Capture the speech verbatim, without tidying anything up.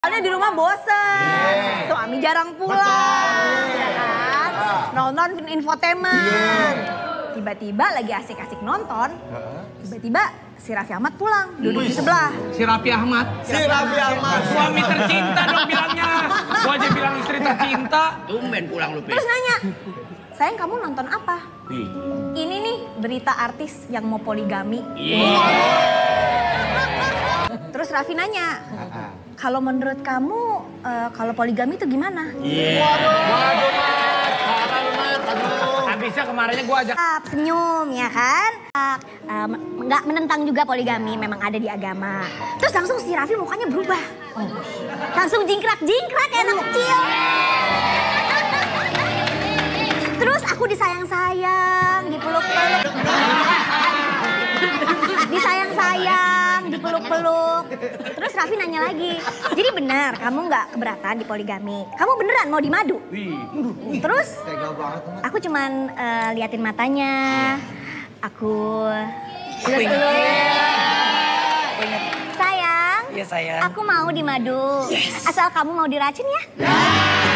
Soalnya di rumah bosen, yeah. Suami jarang pulang, ya kan? Ah. Nonton infotainment. Yeah. Tiba-tiba lagi asik-asik nonton, tiba-tiba si Raffi Ahmad pulang, duduk di sebelah. Si Raffi Ahmad? Si Raffi Ahmad. Suami tercinta dong bilangnya. Gua aja bilang istri tercinta. Tumben pulang lu, Pi. Terus nanya, sayang kamu nonton apa? Pi. Ini nih berita artis yang mau poligami. Yeah. Terus Raffi nanya, kalau menurut kamu uh, kalau poligami itu gimana? Iya. Yeah. Waduh, parah lu, Mat. Aduh. Habisnya kemarinnya gua ajak Senyum ya kan? Uh, nggak menentang juga poligami, memang ada di agama. Terus langsung si Raffi mukanya berubah. Langsung jingkrak-jingkrak kayak anak kecil. Terus aku disayang-sayang, dipeluk-peluk. Disayang-sayang, dipeluk-peluk. Terus Raffi nanya lagi, jadi benar kamu nggak keberatan di poligami? Kamu beneran mau dimadu? Terus aku cuman uh, liatin matanya, aku elus-elus. Sayang, Iya sayang. aku mau dimadu. Yes. Asal kamu mau diracun ya.